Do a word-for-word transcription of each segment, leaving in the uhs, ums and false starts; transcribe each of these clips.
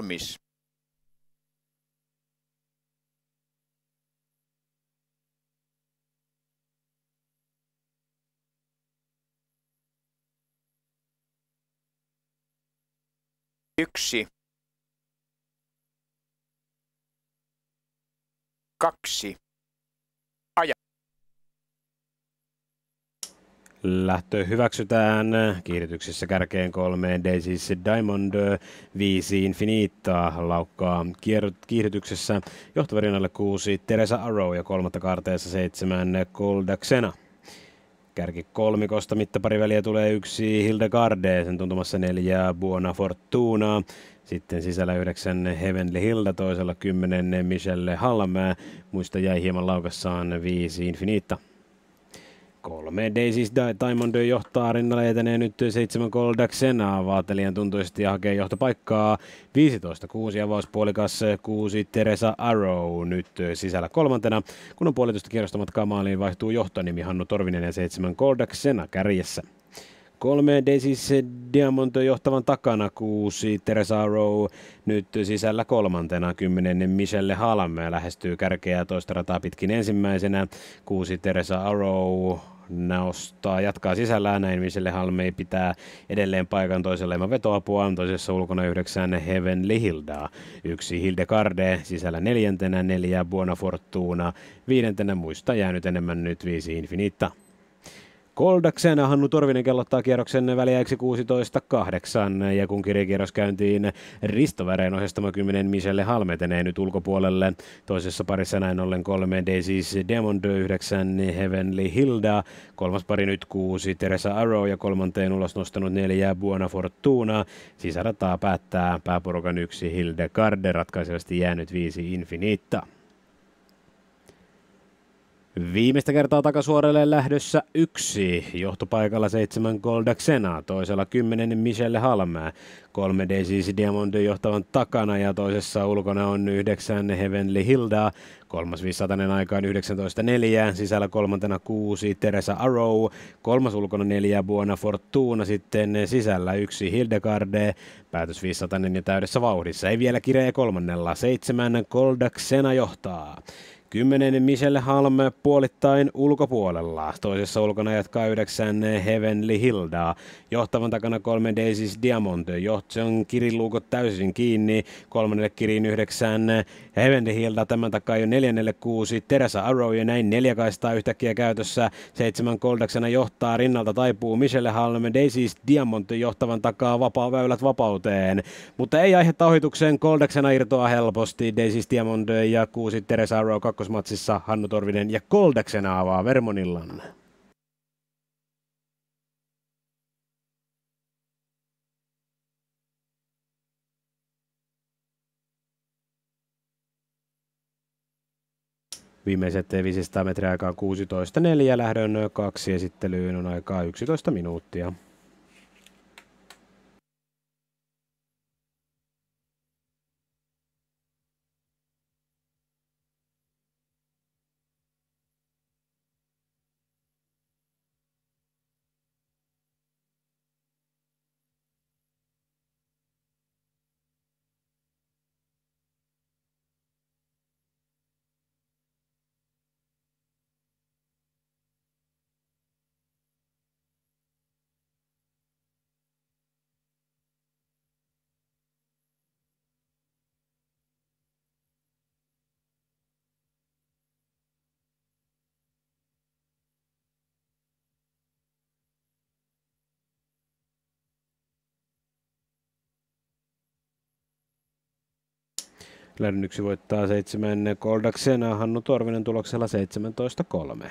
valmis. Yksi. Kaksi. Aja. Lähtö hyväksytään. Kiihdytyksessä kärkeen kolmeen Daisy's Diamond, viisi Infinita laukkaa kiihdytyksessä. Johtovarinnalle kuusi Teresa Arrow ja kolmatta kaarteessa seitsemän Goldaxena. Kärki kolmikosta mittapariväliä tulee yksi Hildegarde, sen tuntumassa neljä Buona Fortuna. Sitten sisällä yhdeksän Heavenly Hilda, toisella kymmenen Michelle Halmää. Muista jäi hieman laukassaan viisi Infinita. Kolme Daisy's Diamond johtaa, rinnalle etenee nyt seitsemän Goldaxena, vaatelijan tuntuisesti ja hakee johtopaikkaa. viisitoista kuusi avauspuolikas, kuusi Teresa Arrow nyt sisällä kolmantena. Kun on puolitoista kierrosta matkaa maaliin, vaihtuu johtonimi Hannu Torvinen ja seitsemän Goldaxena kärjessä. Kolme Daisy's Diamond johtavan takana, kuusi Teresa Arrow nyt sisällä kolmantena, kymmenen Michelle Halme lähestyy kärkeä toista rataa pitkin ensimmäisenä, kuusi Teresa Arrow nostaa, jatkaa sisällään, näin Michelle Halme pitää edelleen paikan toisella ilman vetoapua, toisessa ulkona yhdeksän Heavenly Hilda, yksi Hildegarde sisällä neljäntenä, neljä Buona Fortuna, viidentenä muista jäänyt enemmän nyt viisi Infinita. Goldaxena Hannu Torvinen kellottaa kierroksen väliäiksi kuusitoista kahdeksan ja kun kirjakierros käyntiin Risto Väreen ohjastama kymmenen Michelle Halme etenee nyt ulkopuolelle. Toisessa parissa näin ollen kolme Daisy's Diamond, yhdeksän Heavenly Hilda, kolmas pari nyt kuusi Teresa Arrow ja kolmanteen ulos nostanut neljä Buona Fortuna. Sisärataa päättää pääporukan yksi Hildegarde, ratkaisevasti jäänyt viisi Infinita. Viimeistä kertaa takasuorelle lähdössä yksi, johtopaikalla seitsemän Goldaxena, toisella kymmenen Michelle Halmää, kolme Daisy's Diamond johtavan takana ja toisessa ulkona on yhdeksän Heavenly Hilda, kolmas viisisatainen aikaan yhdeksäntoista neljä, sisällä kolmantena kuusi Teresa Arrow, kolmas ulkona neljä Buona Fortuna, sitten sisällä yksi Hildegarde, päätös viisisatainen ja täydessä vauhdissa, ei vielä kireä kolmannella, seitsemän Goldaxena johtaa. kymmenen Michelle Halme puolittain ulkopuolella. Toisessa ulkona jatkaa yhdeksän Heavenly Hilda. Johtavan takana kolme Daisy's Diamond. Johtson kiriluukot täysin kiinni. Kolmannelle kiriin yhdeksän Heavenly Hilda. Tämän takaa jo neljännelle kuusi Teresa Arrow ja näin neljä kaistaa yhtäkkiä käytössä. Seitsemän Goldaxena johtaa, rinnalta taipuu Michelle Halme. Daisy's Diamond johtavan takaa vapaa väylät vapauteen. Mutta ei aihetta ohitukseen. Goldaxena irtoaa helposti. Daisy's Diamond ja kuusi Teresa Arrow kakkosmatsissa Hannu Torvinen ja Goldaxena avaa Vermonillan. Viimeiset viisisataa metriä aikaa kuusitoista neljä, lähdön kaksi esittelyyn on aikaa yksitoista minuuttia. Lähdön yksi voittaa seitsemän Goldaxena, Hannu Torvinen tuloksella seitsemäntoista kolme.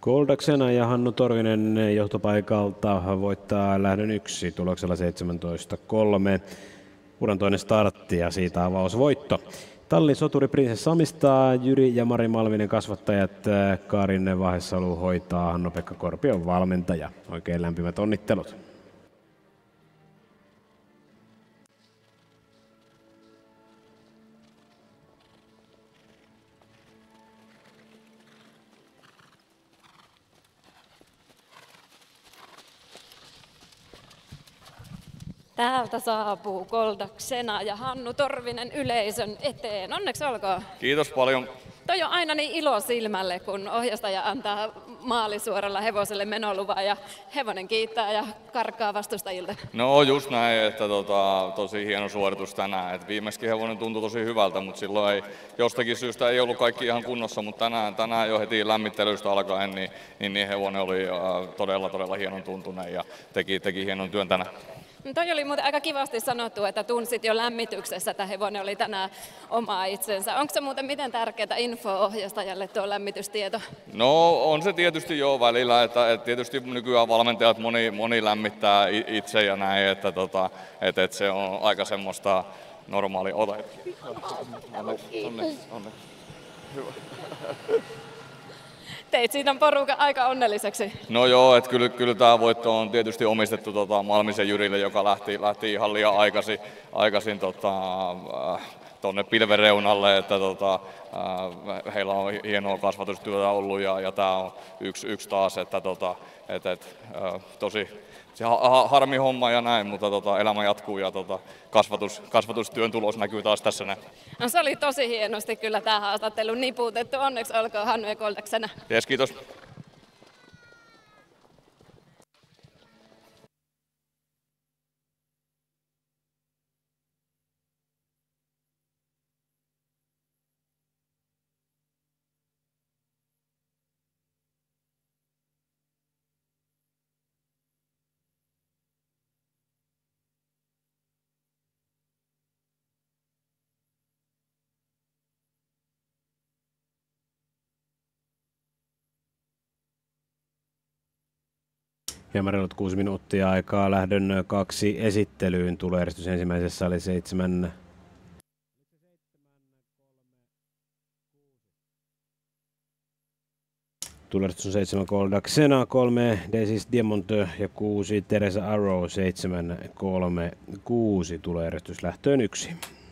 Goldaksena ja Hannu Torvinen johtopaikalta voittaa lähdön yksi tuloksella seitsemäntoista kolme. Uran toinen startti ja siitä avausvoitto. Tallin soturi Prinsessa omistaa, Jyri ja Mari Malminen kasvattajat, Karin Vahesalu hoitaa, Hanno-Pekka Korpi on valmentaja. Oikein lämpimät onnittelut. Täältä saapuu Goldaksena ja Hannu Torvinen yleisön eteen. Onneksi olkoon. Kiitos paljon. Toi on aina niin ilo silmälle, kun ohjastaja antaa maalisuoralla hevoselle menoluvan ja hevonen kiittää ja karkaa vastustajilta. No just näin, että tota, tosi hieno suoritus tänään. Et viimeiskin hevonen tuntui tosi hyvältä, mutta silloin ei, jostakin syystä ei ollut kaikki ihan kunnossa, mutta tänään, tänään jo heti lämmittelystä alkaen niin, niin, niin hevonen oli äh, todella todella hienon tuntunen ja teki, teki hienon työn tänään. No toi oli muuten aika kivasti sanottu, että tunsit jo lämmityksessä, että hevonen oli tänään omaa itsensä. Onko se muuten miten tärkeää infoa ohjastajalle tuo lämmitystieto? No on se tietysti jo välillä, että, että tietysti nykyään valmentajat moni, moni lämmittää itse ja näin, että, tota, että, että se on aika semmoista normaalia. Ota hetki. Onneksi, onneksi. Hyvä. Teit siitä porukan aika onnelliseksi. No joo, että kyllä, kyllä tämä voitto on tietysti omistettu tota, Malmisen Jyrille, joka lähti, lähti ihan liian aikaisin, aikaisin tota, tuonne pilven reunalle, että tota, äh, heillä on hienoa kasvatustyötä ollut ja, ja tämä on yksi, yksi taas, että tota, et, et, äh, tosi se ha, harmi homma ja näin, mutta tota, elämä jatkuu ja tota, kasvatus, kasvatustyön tulos näkyy taas tässä näin. No se oli tosi hienosti kyllä tämä haastattelu niputettu. Onneksi olkoon Hannu ja Goldaksena. Yes, kiitos. Hieman reilut kuusi minuuttia aikaa lähdön kaksi esittelyyn. Tulojärjestys ensimmäisessä oli seitsemän. Tulojärjestys on seitsemän Goldaksena, kolme Desis Diamond ja kuusi Teresa Arrow, seitsemän kolme kuusi. Tulojärjestys lähtöön yksi.